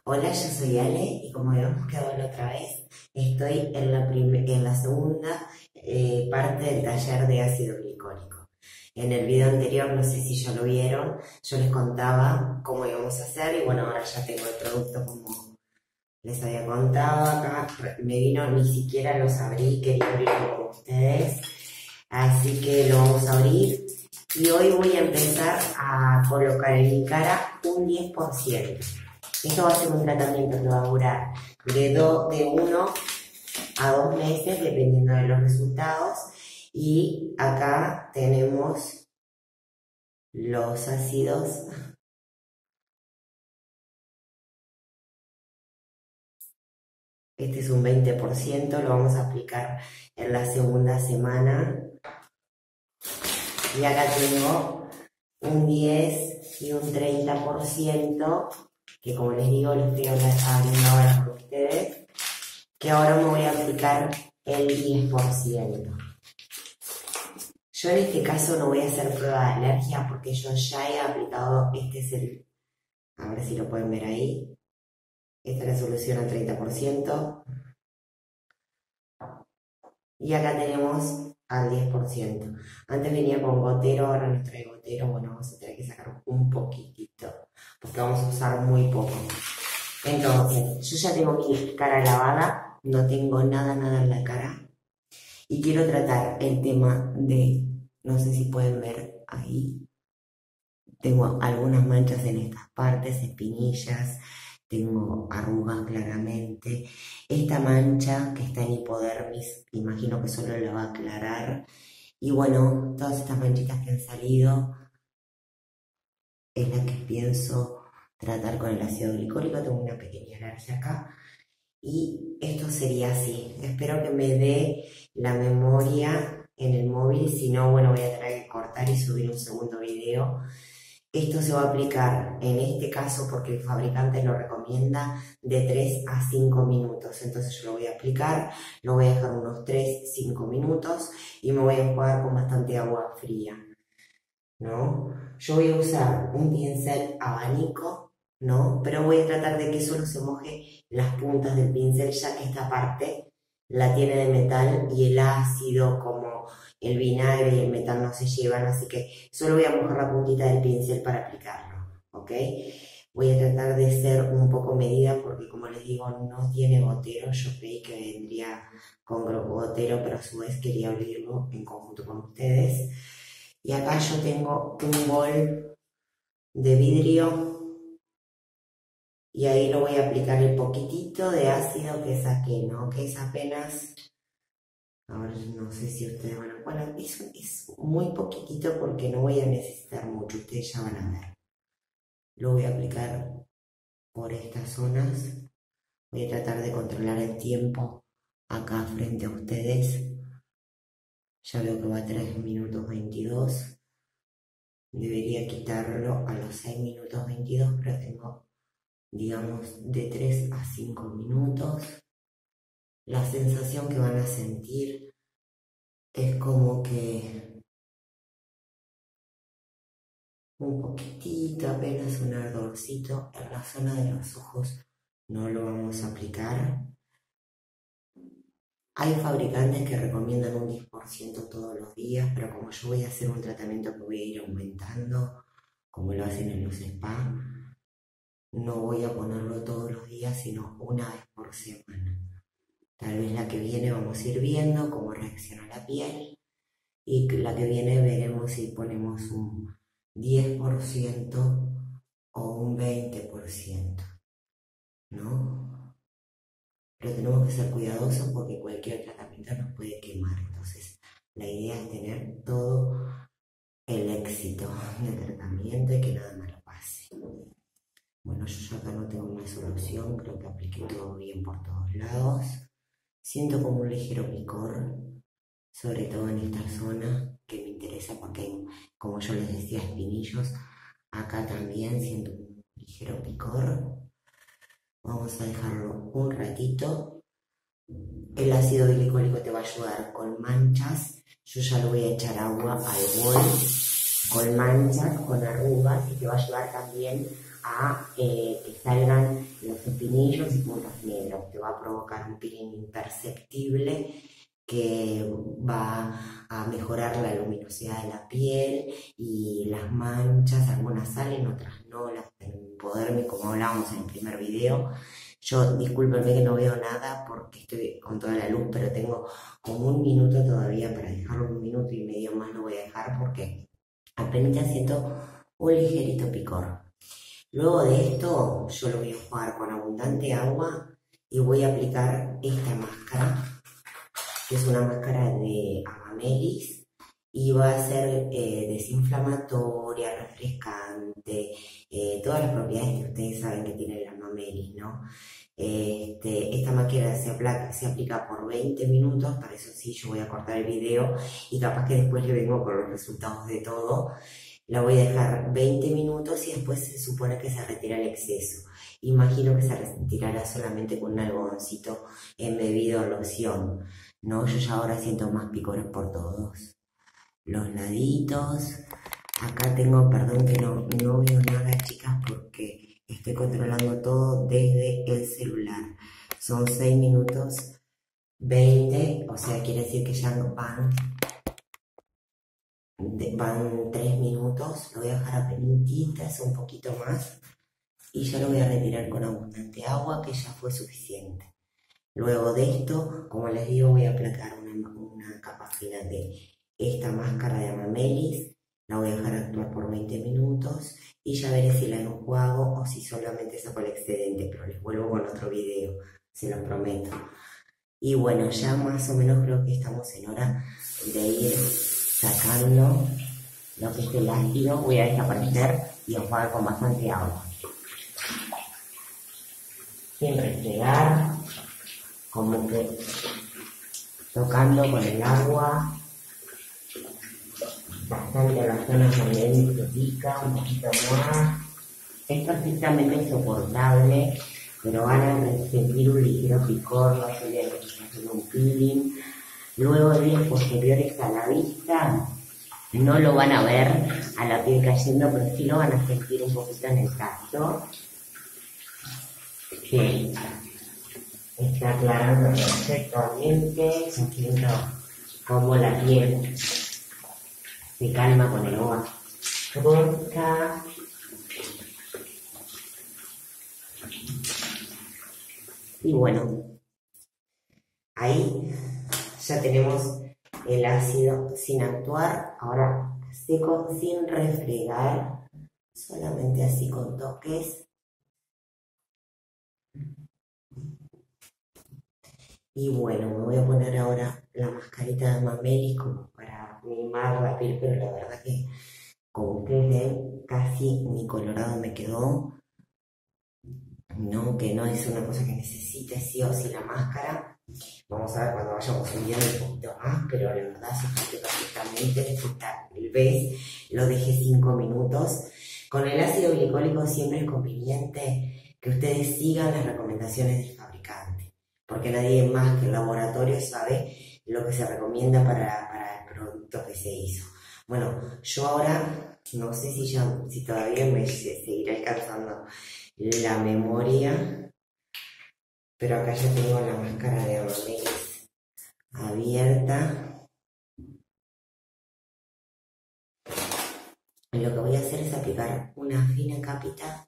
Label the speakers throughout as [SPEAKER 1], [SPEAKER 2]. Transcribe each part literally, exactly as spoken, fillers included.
[SPEAKER 1] Hola, yo soy Ale y como habíamos quedado la otra vez, estoy en la, prim- en la segunda eh, parte del taller de ácido glicólico. En el video anterior, no sé si ya lo vieron, yo les contaba cómo íbamos a hacer y bueno, ahora ya tengo el producto como les había contado acá. Me vino, ni siquiera los abrí, quería abrirlo con ustedes, así que lo vamos a abrir y hoy voy a empezar a colocar en mi cara un diez por ciento. Esto va a ser un tratamiento que va a durar de, do, de uno a dos meses, dependiendo de los resultados. Y acá tenemos los ácidos. Este es un veinte por ciento, lo vamos a aplicar en la segunda semana. Y acá tengo un diez y un treinta por ciento, que como les digo, lo estoy abriendo ahora con ustedes, que ahora me voy a aplicar el diez por ciento. Yo en este caso no voy a hacer prueba de alergia porque yo ya he aplicado, este es el, a ver si lo pueden ver ahí, esta es la solución al treinta por ciento. Y acá tenemos al diez por ciento. Antes venía con gotero, ahora no trae gotero. Bueno, vamos a tener que sacar un poquitito, porque vamos a usar muy poco. Entonces, yo ya tengo mi cara lavada, no tengo nada, nada en la cara. Y quiero tratar el tema de, no sé si pueden ver ahí, tengo algunas manchas en estas partes, espinillas, tengo arrugas claramente. Esta mancha que está en hipodermis, imagino que solo la va a aclarar. Y bueno, todas estas manchitas que han salido es la que pienso tratar con el ácido glicólico. Tengo una pequeña alergia acá. Y esto sería así. Espero que me dé la memoria en el móvil. Si no, bueno, voy a tener que cortar y subir un segundo video. Esto se va a aplicar, en este caso, porque el fabricante lo recomienda, de tres a cinco minutos. Entonces yo lo voy a aplicar, lo voy a dejar unos tres a cinco minutos y me voy a enjuagar con bastante agua fría, ¿no? Yo voy a usar un pincel abanico, ¿no? Pero voy a tratar de que solo se moje las puntas del pincel, ya que esta parte la tiene de metal y el ácido, como el vinagre y el metal, no se llevan, así que solo voy a mojar la puntita del pincel para aplicarlo, ¿ok? Voy a tratar de ser un poco medida porque, como les digo, no tiene gotero. Yo creí que vendría con gotero, pero a su vez quería abrirlo en conjunto con ustedes. Y acá yo tengo un bol de vidrio y ahí lo voy a aplicar el poquitito de ácido que saqué, ¿no? Que es apenas, ahora no sé si ustedes van a, bueno, es, es muy poquitito porque no voy a necesitar mucho, ustedes ya van a ver. Lo voy a aplicar por estas zonas. Voy a tratar de controlar el tiempo acá frente a ustedes. Ya veo que va a tres minutos veintidós. Debería quitarlo a los seis minutos veintidós, pero tengo, digamos, de tres a cinco minutos. La sensación que van a sentir es como que un poquitito, apenas un ardorcito en la zona de los ojos. No lo vamos a aplicar. Hay fabricantes que recomiendan un diez por ciento todos los días, pero como yo voy a hacer un tratamiento que voy a ir aumentando, como lo hacen en los spa, no voy a ponerlo todos los días, sino una vez por semana. Tal vez la que viene vamos a ir viendo cómo reacciona la piel, y la que viene veremos si ponemos un diez por ciento o un veinte por ciento, ¿no? Pero tenemos que ser cuidadosos porque cualquier tratamiento nos puede quemar. Entonces, la idea es tener todo el éxito del tratamiento y que nada malo pase. Bueno, yo ya acá no tengo una solución, creo que apliqué todo bien por todos lados. Siento como un ligero picor, sobre todo en esta zona que me interesa porque hay, como yo les decía, espinillos. Acá también siento un ligero picor. Vamos a dejarlo un ratito. El ácido glicólico te va a ayudar con manchas. Yo ya le voy a echar agua al bol con manchas, con arrugas, y te va a ayudar también a eh, que salgan los espinillos peinillos y puntos negros. Te va a provocar un peeling imperceptible que va a mejorar la luminosidad de la piel y las manchas, algunas salen, otras no, las empoderme como hablábamos en el primer video. Yo discúlpenme que no veo nada porque estoy con toda la luz, pero tengo como un minuto todavía para dejarlo, un minuto y medio más lo voy a dejar porque apenas siento un ligerito picor. Luego de esto yo lo voy a jugar con abundante agua y voy a aplicar esta máscara, que es una máscara de Amamelis y va a ser eh, desinflamatoria, refrescante, eh, todas las propiedades que ustedes saben que tiene el Amamelis, ¿no? Este, esta máscara se aplica, se aplica por veinte minutos, para eso sí yo voy a cortar el video y capaz que después le vengo con los resultados de todo. La voy a dejar veinte minutos y después se supone que se retira el exceso. Imagino que se retirará solamente con un algodoncito embebido en loción, ¿no? Yo ya ahora siento más picores por todos los laditos. Acá tengo, perdón que no, no veo nada, chicas, porque estoy controlando todo desde el celular. Son seis minutos veinte, o sea, quiere decir que ya van, van tres minutos. Lo voy a dejar a penititas, un poquito más, y ya lo voy a retirar con abundante agua, que ya fue suficiente. Luego de esto, como les digo, voy a aplicar una, una capa fina de esta máscara de Amamelis. La voy a dejar actuar por veinte minutos y ya veré si la enjuago o si solamente saco el excedente, pero les vuelvo con otro video, se lo prometo. Y bueno, ya más o menos creo que estamos en hora de ir sacando lo que es el ácido. Voy a desaparecer y enjuagar con bastante agua. Sin restregar, como que tocando con el agua, bastante las zonas donde él se pica, un poquito más. Es perfectamente soportable, pero van a sentir un ligero picor, no se le haciendo un peeling. Luego, días posteriores a la vista, no lo van a ver a la piel cayendo, pero sí lo van a sentir un poquito en el tacto, que está aclarando perfectamente, sintiendo como la piel se calma con el agua fresca. Y bueno, ahí ya tenemos el ácido sin actuar. Ahora seco sin refregar, solamente así con toques. Y bueno, me voy a poner ahora la mascarita de Amamelis como para mimar la piel, pero la verdad que, como ustedes ven, casi ni colorado me quedó. No, que no es una cosa que necesite sí o sí la máscara. Vamos a ver cuando vayamos subiendo un poquito más, pero la verdad se siente perfectamente. Tal vez lo dejé cinco minutos. Con el ácido glicólico siempre es conveniente que ustedes sigan las recomendaciones del fabricante, porque nadie más que el laboratorio sabe lo que se recomienda para, para el producto que se hizo. Bueno, yo ahora no sé si, ya, si todavía me seguirá alcanzando la memoria, pero acá ya tengo la máscara de Amamelis abierta. Lo que voy a hacer es aplicar una fina capita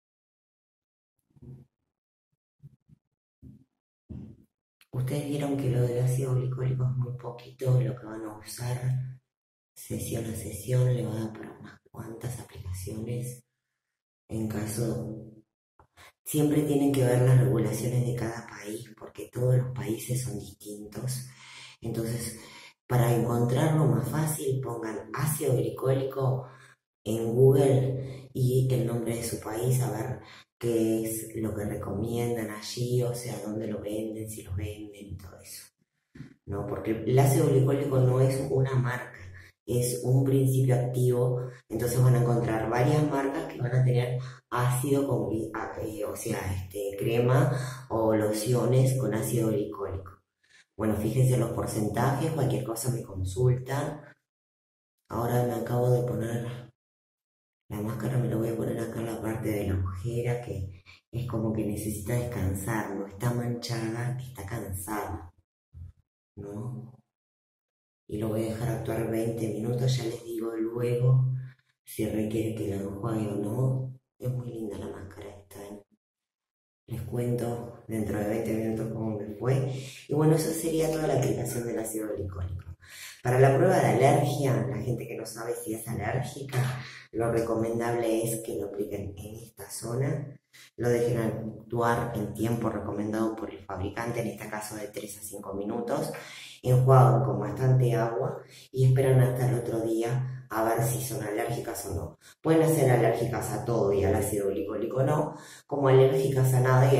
[SPEAKER 1] Ustedes vieron que lo del ácido glicólico es muy poquito lo que van a usar sesión a sesión, le va a dar para unas cuantas aplicaciones. En caso, siempre tienen que ver las regulaciones de cada país, porque todos los países son distintos. Entonces, para encontrarlo más fácil, pongan ácido glicólico en Google y el nombre de su país, a ver qué es lo que recomiendan allí, o sea, dónde lo venden, si lo venden, todo eso. No, porque el ácido glicólico no es una marca, es un principio activo. Entonces van a encontrar varias marcas que van a tener ácido con, eh, o sea, este, crema o lociones con ácido glicólico. Bueno, fíjense los porcentajes, cualquier cosa me consultan. Ahora me acabo de poner La máscara me la voy a poner acá en la parte de la ojera que es como que necesita descansar, no está manchada, está cansada, ¿no? Y lo voy a dejar actuar veinte minutos, ya les digo luego si requiere que la enjuague o no. Es muy linda la máscara esta, ¿eh? Les cuento dentro de veinte minutos cómo me fue. Y bueno, eso sería toda la aplicación del ácido glicólico. Para la prueba de alergia, la gente que no sabe si es alérgica, lo recomendable es que lo apliquen en esta zona, lo dejen actuar en tiempo recomendado por el fabricante, en este caso de tres a cinco minutos, enjuagan con bastante agua y esperan hasta el otro día a ver si son alérgicas o no. Pueden ser alérgicas a todo y al ácido glicólico no, como alérgicas a nada y